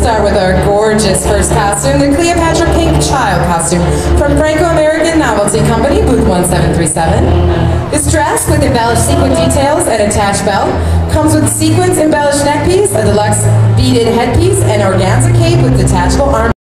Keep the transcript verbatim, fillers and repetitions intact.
start with our gorgeous first costume, the Cleopatra Pink Child costume from Franco-American Novelty Company, booth one seven three seven. This dress, with embellished sequin details and attached belt, comes with sequins embellished neckpiece, a deluxe beaded headpiece, and organza cape with detachable arm.